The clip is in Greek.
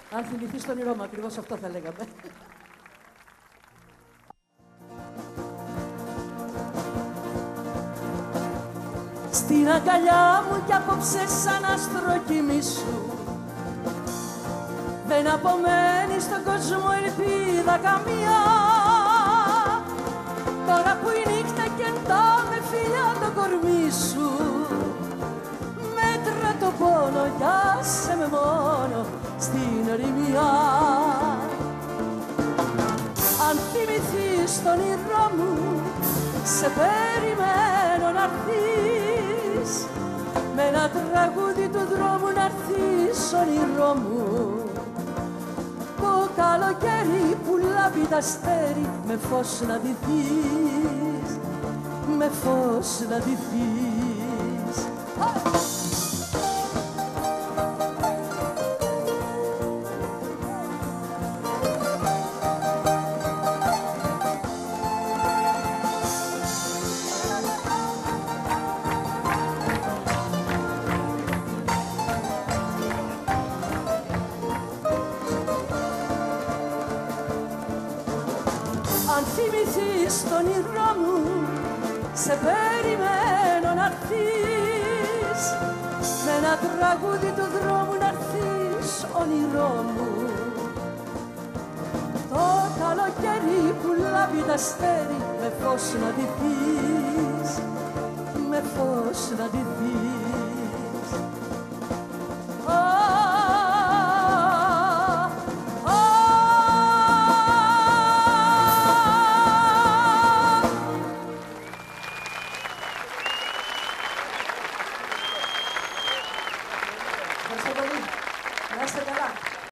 Αν θυμηθείς τον όνειρό μου, ακριβώς αυτό θα λέγαμε. Στην αγκαλιά μου κι απόψε σαν άστρο κοιμήσου. Δεν απομένει στον κόσμο ελπίδα καμία. Τώρα που η νύχτα κεντά με φιλιά το κορμί σου. Μέτρα το πόνο κι άσε με μόνο στην ερημιά. Αν θυμηθείς τον όνειρό μου, σε περιμένω να'ρθείς. Με ένα τραγούδι του δρόμου να'ρθείς όνειρό μου. Το καλοκαίρι που λάμπει τ' αστέρι, με φως να ντυθείς, με φως να ντυθείς. Αν θυμηθείς τον όνειρό μου, σε περιμένω να'ρθείς. Με ένα τραγούδι του δρόμου να'ρθείς όνειρό μου. Το καλοκαίρι που λάμπει τ' αστέρι, με φως να ντυθείς, με φως να ντυθείς.